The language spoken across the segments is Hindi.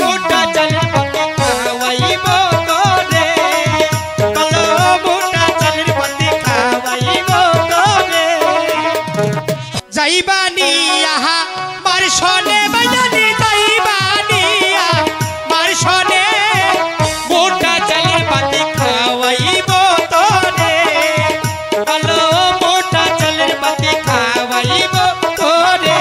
मोटा चलेर पति खावाइबो तोरे बलो मोटा चलेर पति खावाइबो तोरे जाइबानी आहा मारसने बाजानी जाइबानी मारसने मोटा चलेर पति खावाइबो तोरे बलो मोटा चलेर पति खावाइबो तोरे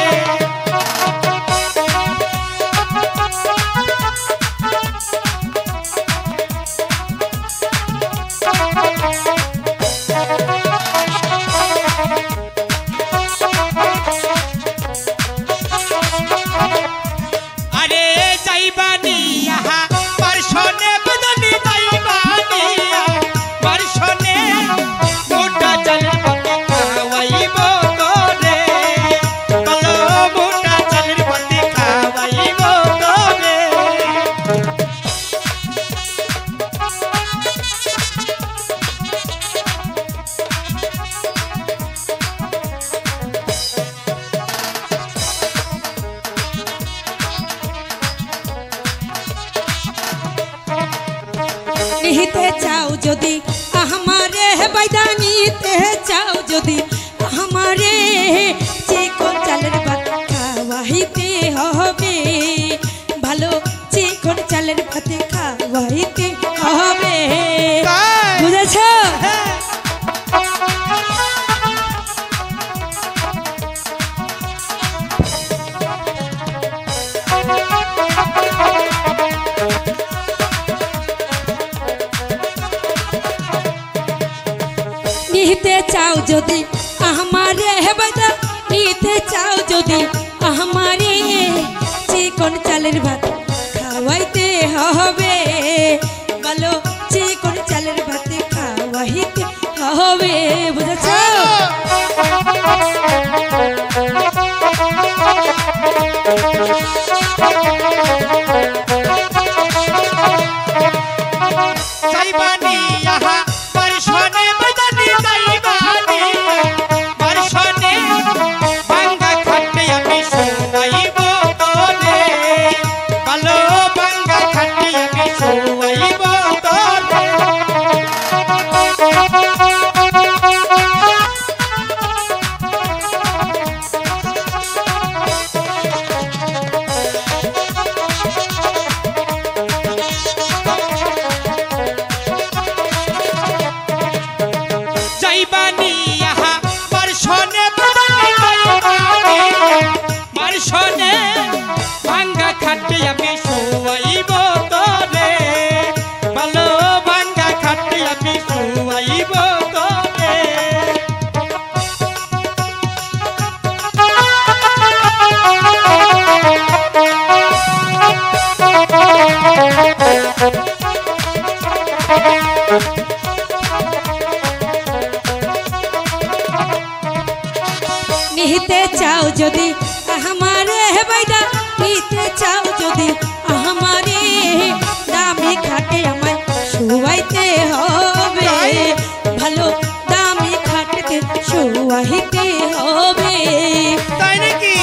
निहिते चाও যদি আমারে বাইদা নিতে চাও যদি আমারে চিকন চালের ভাত খাওয়াইতে হবে ভালো চিকন চালের ভাত খাওয়াইতে হবে বুঝেছো নিতে চাও যদি আমারে বাইদা নিতে চাও যদি আমারে চিকন চালের ভাত খাওয়াইতে হবে ভালো চিকন চালের ভাত খাওয়াইতে হবে বুঝেছো जाइबानी आहा मारसने बाजानी जाइबानी मारसने बांगा खाटे आमी शोवाइबो तोरे बलो बांगा खाटे आमी शोवाइबो तोरे जाइबानी आहा मारसने बाजानी जाइबानी मारसने बांगा खाटे आमी शोवाइबो तोरे बलो बांगा खाटे आमी शोवाइबो तोरे নিতে চাও যদি আমারে বাইদা নিতে চাও যদি আমারে দামি খাটে আমায় শুয়াইতে হবে ভালো দামি খাটে শুয়াইতে হবে তাই নাকি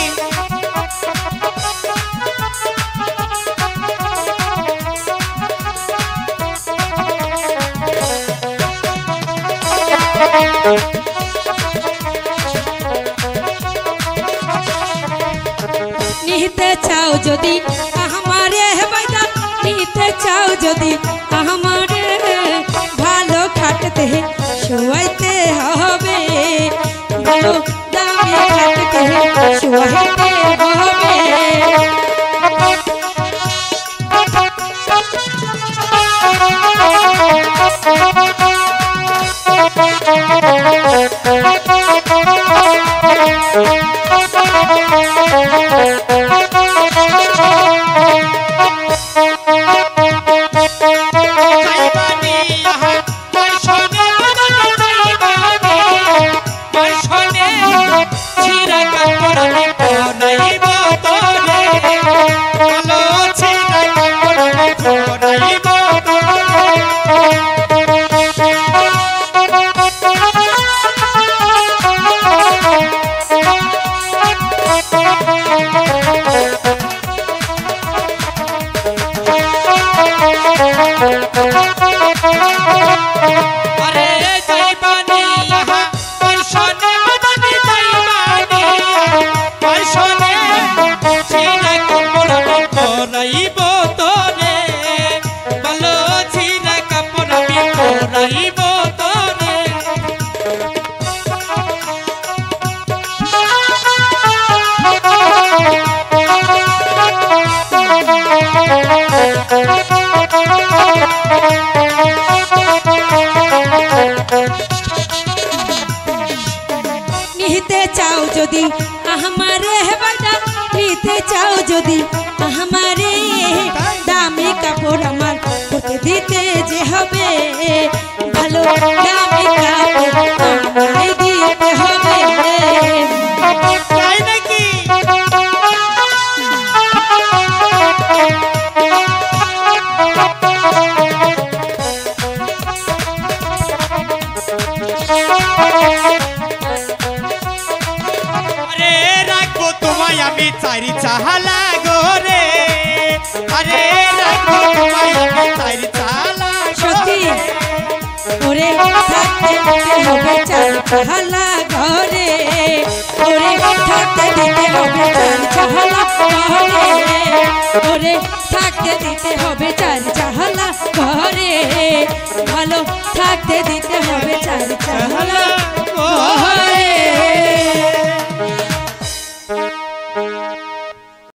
নিতে চাও যদি আমারে বাইদা নিতে চাও যদি আমারে ভালো খাটতে শুয়াইতে হবে ভালো দামি খাটতে শুয়াইতে হবে जाइबानी आहा मारसने बाजानी जाइबानी मारसने छिरा कापड़ आमी बनाइबो तोरे बलो छिरा कापड़ आमी बनाइबो तोरे পরাইব তোরে ভালো ছিঁড়া কাপড় আমি পরাইব তোরে নিতে চাও যদি আমারে বাদা নিতে চাও যদি আমারে দামি কাপড় আমার পরতে দিতে যে হবে ভালো দামি কাপড় আমায় দিতে হবে তাই নাকি আরে রাখবো তোমায় আমি চারি চাহালা গোরে আরে রাখবো তোমায় আমি চারি চাহালা সত্যি ওরে থাকতে দিতে হবে চার চাহালা ঘরে ওরে থাকতে দিতে হবে চার চাহালা ঘরে ওরে থাকতে দিতে হবে চার চাহালা ঘরে ভালো থাকতে দিতে হবে চার চাহালা ঘরে